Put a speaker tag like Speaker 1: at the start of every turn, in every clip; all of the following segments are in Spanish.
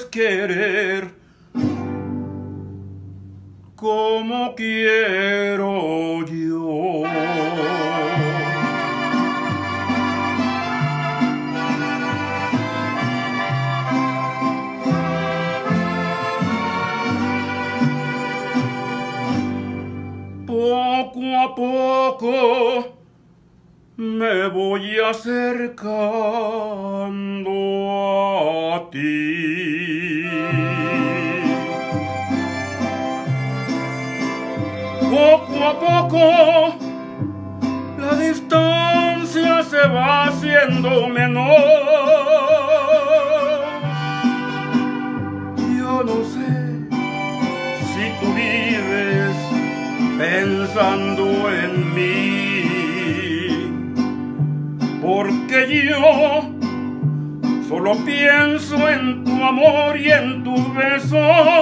Speaker 1: querer como quiero yo. Poco a poco me voy acercando a ti. Poco a poco la distancia se va haciendo menor. Yo no sé si tú vives pensando en mí, porque yo solo pienso en tu amor y en tus besos.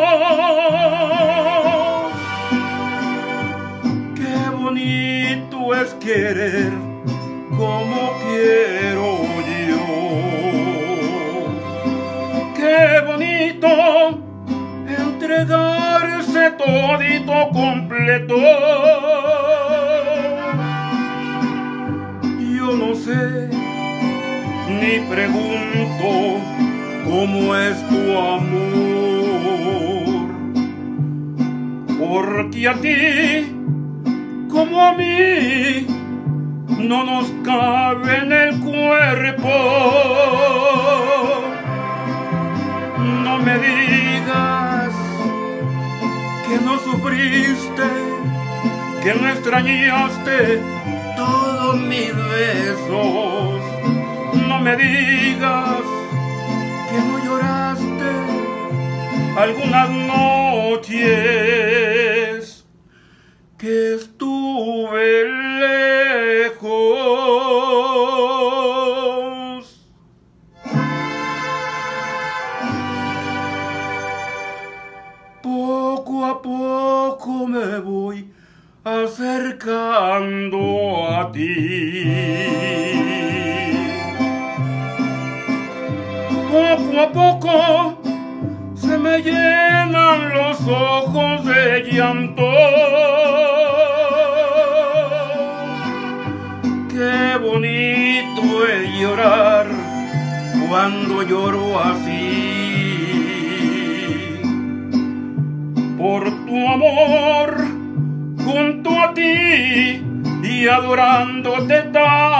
Speaker 1: Qué bonito es querer como quiero yo. Qué bonito entregarse todito completo. Yo no sé ni pregunto cómo es tu amor, porque a ti como a mí no nos cabe en el cuerpo. No me digas que no sufriste, que no extrañaste todos mis besos. No me digas que no lloraste algunas noches que estuve lejos. Poco a poco me voy acercando a ti. Poco a poco se me llenan los ojos de llanto. Qué bonito es llorar cuando lloro así, por tu amor junto a ti y adorándote tanto.